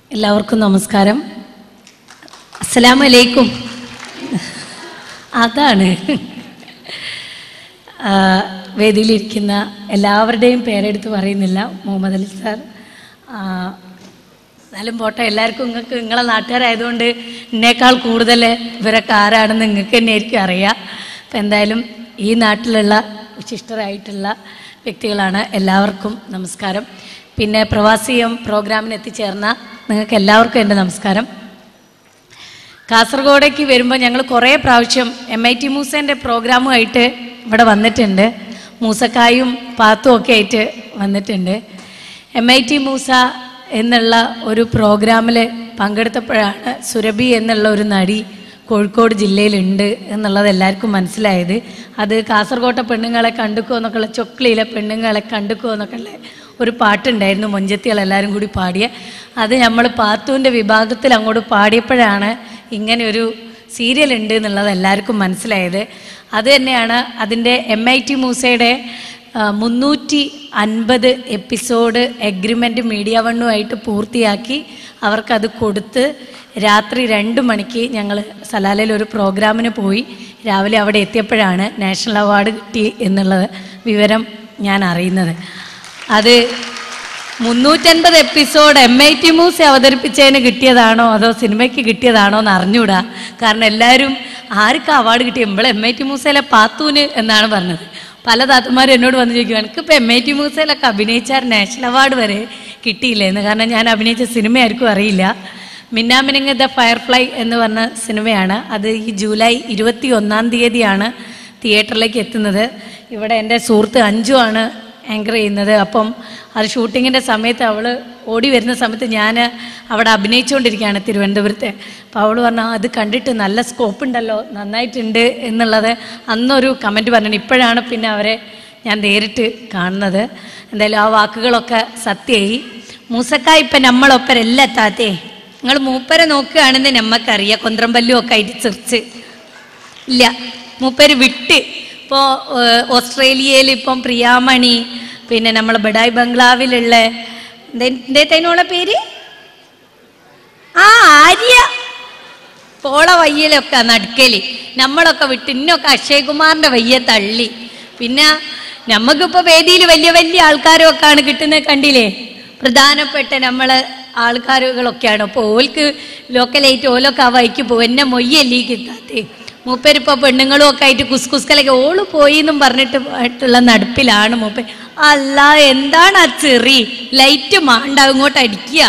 എല്ലാവർക്കും നമസ്കാരം. അസ്സലാമു അലൈക്കും. അതാണ് വേദിയിലിരിക്കുന്ന എല്ലാവരുടെയും പേരെടുത്ത് പറയുന്നില്ല. മുഹമ്മദ് അലി സാർ, എന്നാലും പോട്ടെ, എല്ലാവർക്കും നിങ്ങൾക്ക് നിങ്ങളെ നാട്ടുകാരായതുകൊണ്ട് എന്നേക്കാൾ കൂടുതൽ ഇവരൊക്കെ ആരാണെന്ന് നിങ്ങൾക്ക് തന്നെ ആയിരിക്കും അറിയാം. അപ്പം എന്തായാലും ഈ നാട്ടിലുള്ള വിശിഷ്ടരായിട്ടുള്ള വ്യക്തികളാണ്. എല്ലാവർക്കും നമസ്കാരം. പിന്നെ പ്രവാസിയം പ്രോഗ്രാമിന് എത്തിച്ചേർന്ന നിങ്ങൾക്ക് എല്ലാവർക്കും എൻ്റെ നമസ്കാരം. കാസർഗോഡേക്ക് വരുമ്പോൾ ഞങ്ങൾ കുറേ പ്രാവശ്യം MIT മൂസേൻ്റെ പ്രോഗ്രാമുമായിട്ട് ഇവിടെ വന്നിട്ടുണ്ട്. മൂസക്കായും പാത്തും ഒക്കെ ആയിട്ട് വന്നിട്ടുണ്ട്. MIT മൂസ എന്നുള്ള ഒരു പ്രോഗ്രാമിൽ പങ്കെടുത്തപ്പോഴാണ് സുരഭി എന്നുള്ള ഒരു നടി കോഴിക്കോട് ജില്ലയിലുണ്ട് എന്നുള്ളത് എല്ലാവർക്കും മനസ്സിലായത്. അത് കാസർഗോട്ടെ പെണ്ണുങ്ങളെ കണ്ടുക്കോ എന്നൊക്കെയുള്ള, ചൊക്ലിയിലെ പെണ്ണുങ്ങളെ കണ്ടുക്കോ എന്നൊക്കെയുള്ള ഒരു പാട്ടുണ്ടായിരുന്നു, മൊഞ്ചത്തികളെല്ലാവരും കൂടി പാടിയ. അത് നമ്മൾ പാത്തുവിൻ്റെ വിഭാഗത്തിൽ അങ്ങോട്ട് പാടിയപ്പോഴാണ് ഇങ്ങനെ ഒരു സീരിയൽ ഉണ്ട് എന്നുള്ളത് എല്ലാവർക്കും മനസ്സിലായത്. അത് തന്നെയാണ് അതിൻ്റെ MIT മൂസയുടെ 350 എപ്പിസോഡ് എഗ്രിമെൻ്റ് മീഡിയ വണ്ണുമായിട്ട് പൂർത്തിയാക്കി അവർക്കത് കൊടുത്ത് രാത്രി 2 മണിക്ക് ഞങ്ങൾ സലാലയിൽ ഒരു പ്രോഗ്രാമിന് പോയി. രാവിലെ അവിടെ എത്തിയപ്പോഴാണ് നാഷണൽ അവാർഡ് കിട്ടി എന്നുള്ളത് വിവരം ഞാൻ അറിയുന്നത്. അത് 350 എപ്പിസോഡ് MIT മൂസ അവതരിപ്പിച്ചതിന് കിട്ടിയതാണോ അതോ സിനിമയ്ക്ക് കിട്ടിയതാണോ എന്ന് അറിഞ്ഞൂടാ. കാരണം എല്ലാവരും ആർക്കും അവാർഡ് കിട്ടി, നമ്മളെ MIT മൂസയിലെ പാത്തൂന് എന്നാണ് പറഞ്ഞത്. പല താത്തമാരും എന്നോട് വന്ന് ചോദിക്കും, എനിക്കിപ്പോൾ MIT മൂസയിലൊക്കെ അഭിനയിച്ചാൽ നാഷണൽ അവാർഡ് വരെ കിട്ടിയില്ലേന്ന്. കാരണം ഞാൻ അഭിനയിച്ച സിനിമ ആർക്കും അറിയില്ല. മിന്നാമിനിങ് ദ ഫയർഫ്ലൈ എന്ന് പറഞ്ഞ സിനിമയാണ്. അത് ഈ ജൂലൈ 21-ാം തീയതിയാണ് തിയേറ്ററിലേക്ക് എത്തുന്നത്. ഇവിടെ എൻ്റെ സുഹൃത്ത് അഞ്ജു ആണ് ആങ്കർ ചെയ്യുന്നത്. അപ്പം അത് ഷൂട്ടിങ്ങിൻ്റെ സമയത്ത് അവൾ ഓടി വരുന്ന സമയത്ത് ഞാൻ അവിടെ അഭിനയിച്ചുകൊണ്ടിരിക്കുകയാണ് തിരുവനന്തപുരത്തെ. അപ്പോൾ അവൾ പറഞ്ഞു, അത് കണ്ടിട്ട് നല്ല സ്കോപ്പ് ഉണ്ടല്ലോ, നന്നായിട്ടുണ്ട് എന്നുള്ളത് അന്നൊരു കമൻറ്റ് പറഞ്ഞു. ഇപ്പോഴാണ് പിന്നെ അവരെ ഞാൻ നേരിട്ട് കാണുന്നത്. എന്തായാലും ആ വാക്കുകളൊക്കെ സത്യമായി. മൂസക്ക ഇപ്പം നമ്മളൊപ്പരല്ല താത്തേ, നിങ്ങൾ മൂപ്പരെ നോക്കുകയാണെന്ന് നമ്മക്കറിയാം. കൊന്ത്രമ്പല്ലും ഒക്കെ ആയിട്ട് ചിറിച്ച് ഇല്ല, മൂപ്പര് വിട്ട്. ഇപ്പോൾ ഓസ്ട്രേലിയയിൽ ഇപ്പം പ്രിയാമണി, പിന്നെ നമ്മൾ ബഡായി ബംഗ്ലാവിലുള്ള എന്തേനോളെ പേര് ആര്യ, പോള വയ്യലൊക്കെ നടുക്കല് നമ്മളൊക്കെ വിട്ട്. ഇന്നൊക്കെ അക്ഷയ് കുമാറിൻ്റെ വയ്യ തള്ളി. പിന്നെ നമുക്കിപ്പോൾ വേദിയിൽ വലിയ വലിയ ആൾക്കാരൊക്കെയാണ് കിട്ടുന്നത്, കണ്ടില്ലേ? പ്രധാനപ്പെട്ട നമ്മളെ ആൾക്കാരുകളൊക്കെയാണ്. അപ്പോൾ ഓൽക്ക് ലോക്കലായിട്ട് ഓലൊക്കെ ആ വഴിക്ക് പോകും. എന്നെ മൊയ്യല്ലേ കിട്ടാത്തേ. മൂപ്പരിപ്പോൾ പെണ്ണുങ്ങളും ഒക്കെ ആയിട്ട് കുസ്കുസ്കലൊക്കെ ഓള് പോയി എന്നും പറഞ്ഞിട്ടുള്ള നടുപ്പിലാണ് മൂപ്പർ. അല്ല, എന്താണ് ആ ചെറി ലൈറ്റ് മാണ്ടാവും ഇങ്ങോട്ട് അടിക്കുക.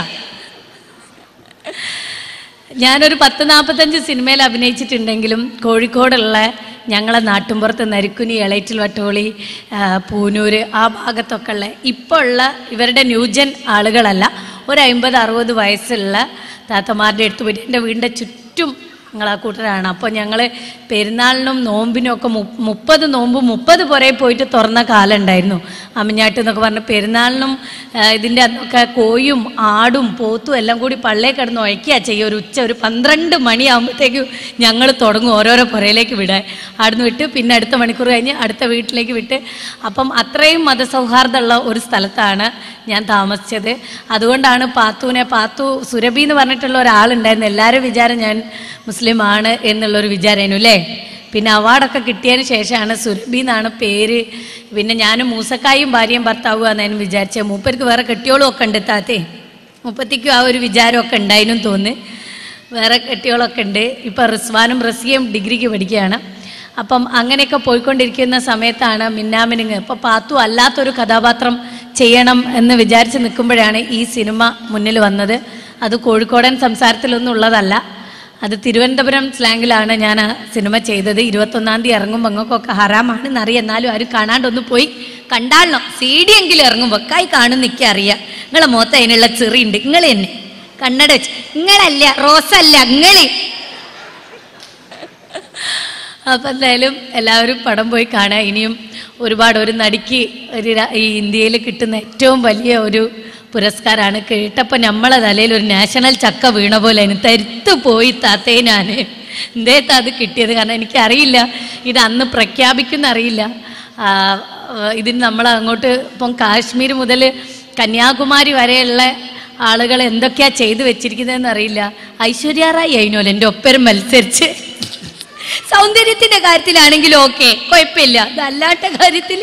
ഞാനൊരു 10-45 സിനിമയിൽ അഭിനയിച്ചിട്ടുണ്ടെങ്കിലും കോഴിക്കോടുള്ള ഞങ്ങളെ നാട്ടുമ്പുറത്ത് നരിക്കുനി, എളൈറ്റിൽ വട്ടോളി, പൂനൂര് ആ ഭാഗത്തൊക്കെ ഉള്ള ഇപ്പോൾ ഉള്ള ഇവരുടെ ന്യൂജൻ ആളുകളല്ല, ഒരു 50-60 വയസ്സുള്ള താത്തമാരുടെ അടുത്ത് പോയിട്ട് എൻ്റെ വീടിൻ്റെ ചുറ്റും ഞങ്ങളാ കൂട്ടരാണ്. അപ്പോൾ ഞങ്ങൾ പെരുന്നാളിനും നോമ്പിനും ഒക്കെ 30 നോമ്പ് 30 പുറകെ പോയിട്ട് തുറന്ന കാലം ഉണ്ടായിരുന്നു. അമിഞ്ഞാട്ട് എന്നൊക്കെ പറഞ്ഞ് പെരുന്നാളിനും ഇതിൻ്റെ അന്നൊക്കെ കോയും ആടും പോത്തും എല്ലാം കൂടി പള്ളിയിൽ കിടന്ന് ഉഴയ്ക്കുക ചെയ്യുക. ഒരു ഉച്ച ഒരു 12 മണിയാകുമ്പോഴത്തേക്കും ഞങ്ങൾ തുടങ്ങും ഓരോരോ പുറയിലേക്ക് വിടാൻ. അവിടുന്ന് വിട്ട് പിന്നെ അടുത്ത മണിക്കൂർ കഴിഞ്ഞ് അടുത്ത വീട്ടിലേക്ക് വിട്ട്. അപ്പം അത്രയും മതസൗഹാർദ്ദമുള്ള ഒരു സ്ഥലത്താണ് ഞാൻ താമസിച്ചത്. അതുകൊണ്ടാണ് പാത്തു സുരഭി എന്ന് പറഞ്ഞിട്ടുള്ള ഒരാളുണ്ടായിരുന്നു. എല്ലാവരും വിചാരം ഞാൻ മുസ്ലിമാണ് എന്നുള്ളൊരു വിചാരമായിരുന്നു അല്ലേ. പിന്നെ അവാർഡൊക്കെ കിട്ടിയതിന് ശേഷമാണ് സുരഭി എന്നാണ് പേര്. പിന്നെ ഞാനും മൂസക്കായും ഭാര്യയും ഭർത്താവും എന്നാണ് വിചാരിച്ചത്. മൂപ്പർക്ക് വേറെ കെട്ടിയോളും ഒക്കെ ഉണ്ട് താത്തേ. മുപ്പത്തിക്കും ആ ഒരു വിചാരമൊക്കെ ഉണ്ടായിരുന്നു തോന്നുന്നു. വേറെ കെട്ടിയോളൊക്കെ ഉണ്ട്. ഇപ്പം റിസ്വാനും റസിയയും ഡിഗ്രിക്ക് പഠിക്കുകയാണ്. അപ്പം അങ്ങനെയൊക്കെ പോയിക്കൊണ്ടിരിക്കുന്ന സമയത്താണ് മിന്നാമിനിങ്. ഇപ്പോൾ പാത്തു അല്ലാത്തൊരു കഥാപാത്രം ചെയ്യണം എന്ന് വിചാരിച്ച് നിൽക്കുമ്പോഴാണ് ഈ സിനിമ മുന്നിൽ വന്നത്. അത് കോഴിക്കോടൻ സംസാരത്തിലൊന്നും ഉള്ളതല്ല, അത് തിരുവനന്തപുരം സ്ലാങ്ങിലാണ് ഞാൻ ആ സിനിമ ചെയ്തത്. 21-ാം തീയതി ഇറങ്ങുമ്പോൾ അങ്ങക്കൊക്കെ ഹറാമാണെന്ന് അറിയാം, എന്നാലും ആരും കാണാണ്ടൊന്ന് പോയി കണ്ടാളണം. CD എങ്കിലും ഇറങ്ങുമ്പോൾ കായി കാണും നിൽക്കുക അറിയാം. നിങ്ങളെ മുഖത്ത് അതിനുള്ള ചെറിയുണ്ട്. നിങ്ങൾ തന്നെ കണ്ണട വെച്ച്, നിങ്ങളല്ല റോസല്ല നിങ്ങൾ. അപ്പം എന്തായാലും എല്ലാവരും പടം പോയി കാണുക. ഇനിയും ഒരുപാട്, ഒരു നടിക്ക് ഈ ഇന്ത്യയിൽ കിട്ടുന്ന ഏറ്റവും വലിയ ഒരു പുരസ്കാരമാണ്. കേട്ടപ്പോൾ നമ്മളെ തലയിൽ ഒരു നാഷണൽ ചക്ക വീണ പോലെ എനിക്ക് തരുത്തു പോയി താത്തേ. ഞാൻ എന്തേത്താ അത് കിട്ടിയത്? കാരണം എനിക്കറിയില്ല, ഇത് അന്ന് പ്രഖ്യാപിക്കുന്ന അറിയില്ല. ഇതിന് നമ്മൾ അങ്ങോട്ട് ഇപ്പം കാശ്മീർ മുതൽ കന്യാകുമാരി വരെയുള്ള ആളുകൾ എന്തൊക്കെയാ ചെയ്തു വെച്ചിരിക്കുന്നതെന്ന് അറിയില്ല. ഐശ്വര്യ റായി അതിനോല് എൻ്റെ ഒപ്പരം മത്സരിച്ച്. സൗന്ദര്യത്തിന്റെ കാര്യത്തിലാണെങ്കിലും ഓക്കെ, കുഴപ്പമില്ല. അതല്ലാത്ത കാര്യത്തിൽ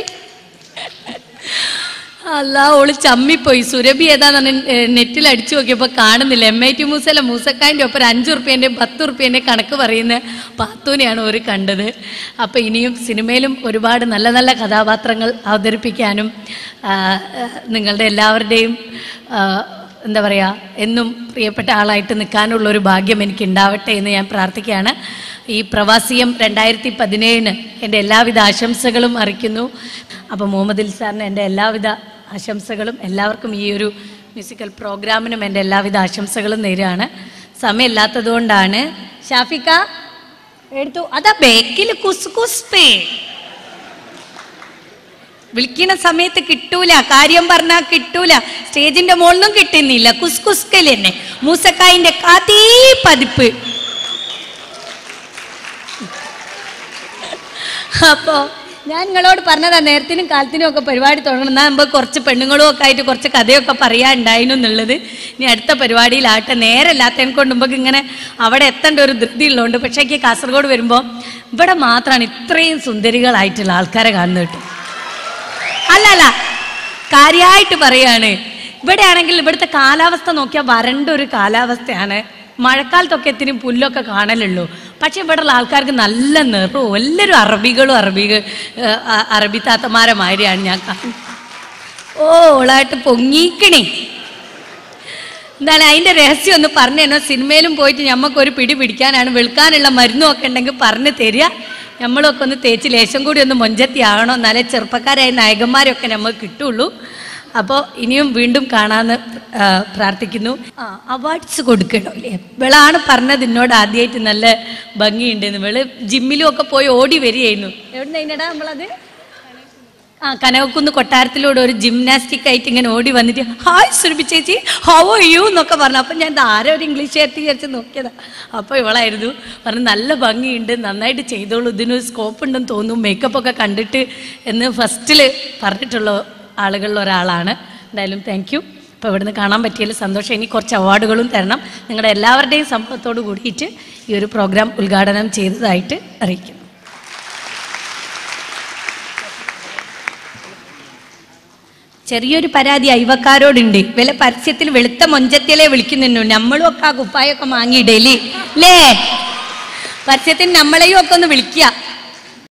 അല്ലാ, ഓള് ചമ്മിപ്പോയി. സുരഭി ഏതാന്ന് നെറ്റിൽ അടിച്ചു നോക്കിയപ്പോൾ കാണുന്നില്ല. MIT മൂസല്ല, മൂസക്കായൻ്റെ ഒപ്പം 5 റുപ്യേൻ്റെ 10 റുപ്യേൻ്റെ കണക്ക് പറയുന്ന പാത്തൂനെയാണ് ഒരു കണ്ടത്. അപ്പം ഇനിയും സിനിമയിലും ഒരുപാട് നല്ല നല്ല കഥാപാത്രങ്ങൾ അവതരിപ്പിക്കാനും നിങ്ങളുടെ എല്ലാവരുടെയും എന്താ പറയുക, എന്നും പ്രിയപ്പെട്ട ആളായിട്ട് നിൽക്കാനുള്ളൊരു ഭാഗ്യം എനിക്ക് ഉണ്ടാവട്ടെ എന്ന് ഞാൻ പ്രാർത്ഥിക്കുകയാണ്. ഈ പ്രവാസിയം 2017 എൻ്റെ എല്ലാവിധ ആശംസകളും അറിയിക്കുന്നു. അപ്പോൾ മുഹമ്മദ് സാറിന് എൻ്റെ എല്ലാവിധ ആശംസകളും, എല്ലാവർക്കും ഈ ഒരു മ്യൂസിക്കൽ പ്രോഗ്രാമിനും എൻ്റെ എല്ലാവിധ ആശംസകളും നേരുകയാണ്. സമയമില്ലാത്തതുകൊണ്ടാണ്. ഷാഫിക്ക എടുത്തു. അതാ ബേക്കിൽ കുസ്കുസ്പേ വിളിക്കുന്ന സമയത്ത് കിട്ടൂല, കാര്യം പറഞ്ഞാൽ കിട്ടൂല. സ്റ്റേജിന്റെ മുകളിലും കിട്ടുന്നില്ല. കുസ്കുസ്കൽ തന്നെ മൂസക്കായിന്റെ കാതീ പതിപ്പ്. അപ്പോ ഞാൻ നിങ്ങളോട് പറഞ്ഞതാ, നേരത്തിനും കാലത്തിനും ഒക്കെ പരിപാടി തുടങ്ങണം. എന്നാൽ നമ്മൾ കുറച്ച് പെണ്ണുങ്ങളും ഒക്കെ ആയിട്ട് കുറച്ച് കഥയൊക്കെ പറയാനുണ്ടായിരുന്നു എന്നുള്ളത്. ഇനി അടുത്ത പരിപാടിയിലാട്ടെ. നേരല്ലാത്തതിനെ കൊണ്ട് മുമ്പ് ഇങ്ങനെ അവിടെ എത്തേണ്ട ഒരു ധൃതി ഉള്ളതുകൊണ്ട്. പക്ഷേ എനിക്ക് കാസർഗോഡ് വരുമ്പോൾ ഇവിടെ മാത്രമാണ് ഇത്രയും സുന്ദരികളായിട്ടുള്ള ആൾക്കാരെ കാണുന്നത് കേട്ടോ. അല്ല, കാര്യമായിട്ട് പറയാണ്. ഇവിടെ ആണെങ്കിൽ ഇവിടുത്തെ കാലാവസ്ഥ നോക്കിയാൽ വരണ്ട ഒരു കാലാവസ്ഥയാണ്. മഴക്കാലത്തൊക്കെ എത്തിനും പുല്ലൊക്കെ കാണലുള്ളൂ. പക്ഷെ ഇവിടെയുള്ള ആൾക്കാർക്ക് നല്ല നിറവും, എല്ലാവരും അറബി താത്തമാരെ മാതിരിയാണ് ഞാൻ കാണുന്നത്. ഓളായിട്ട് പൊങ്ങിക്കണേ. എന്തായാലും അതിൻ്റെ രഹസ്യം ഒന്ന് പറഞ്ഞു തന്നോ. സിനിമയിലും പോയിട്ട് ഞമ്മക്കൊരു പിടി പിടിക്കാനാണ്. വെളുക്കാനുള്ള മരുന്നും ഒക്കെ ഉണ്ടെങ്കിൽ പറഞ്ഞു തരിക. നമ്മളൊക്കെ ഒന്ന് തേച്ച് ലേശം കൂടി ഒന്ന് മൊഞ്ചത്തി ആകണം. എന്നാലേ ചെറുപ്പക്കാരായ നായകന്മാരൊക്കെ നമുക്ക് കിട്ടുള്ളൂ. അപ്പോൾ ഇനിയും വീണ്ടും കാണാമെന്ന് പ്രാർത്ഥിക്കുന്നു. അവാർഡ്സ് കൊടുക്കണോ അല്ലേ? ഇവളാണ് പറഞ്ഞത് എന്നോട് ആദ്യമായിട്ട് നല്ല ഭംഗിയുണ്ടെന്ന്. ഇവള് ജിമ്മിലും ഒക്കെ പോയി ഓടി വരികയായിരുന്നു. എവിടെ നിന്നടാ നമ്മളത്? കനകക്കുന്ന് കൊട്ടാരത്തിലൂടെ ഒരു ജിംനാസ്റ്റിക് ആയിട്ട് ഇങ്ങനെ ഓടി വന്നിട്ട് ഹായ് സുരഭി ചേച്ചി, ഹൗ ആർ യു എന്നൊക്കെ പറഞ്ഞു. അപ്പം ഞാൻ ആരോ ഒരു ഇംഗ്ലീഷുകാരത്തി വിചാരിച്ച് നോക്കിയതാ. അപ്പോൾ ഇവളായിരുന്നു പറഞ്ഞു, നല്ല ഭംഗിയുണ്ട്, നന്നായിട്ട് ചെയ്തോളൂ, ഇതിനൊരു സ്കോപ്പ് ഉണ്ടെന്ന് തോന്നുന്നു, മേക്കപ്പ് ഒക്കെ കണ്ടിട്ട് എന്ന് ഫസ്റ്റിൽ പറഞ്ഞിട്ടുള്ള ആളുകളിൽ ഒരാളാണ്. എന്തായാലും താങ്ക് യു. അപ്പോൾ ഇവിടുന്ന് കാണാൻ പറ്റിയതിൽ സന്തോഷം. ഇനി കുറച്ച് അവാർഡുകളും തരണം. നിങ്ങളുടെ എല്ലാവരുടെയും സമ്മതത്തോട് കൂടിയിട്ട് ഈ ഒരു പ്രോഗ്രാം ഉദ്ഘാടനം ചെയ്തതായിട്ട് അറിയിക്കുന്നു. ചെറിയൊരു പരാതി അയവക്കാരോടുണ്ട്. വില പരസ്യത്തിൽ വെളുത്ത മൊഞ്ചത്തിലെ വിളിക്കുന്നു. നമ്മളും ഒക്കെ ആ കുപ്പായൊക്കെ വാങ്ങിയിടലേ. പരസ്യത്തിന് നമ്മളെയും ഒക്കെ ഒന്ന് വിളിക്കുക.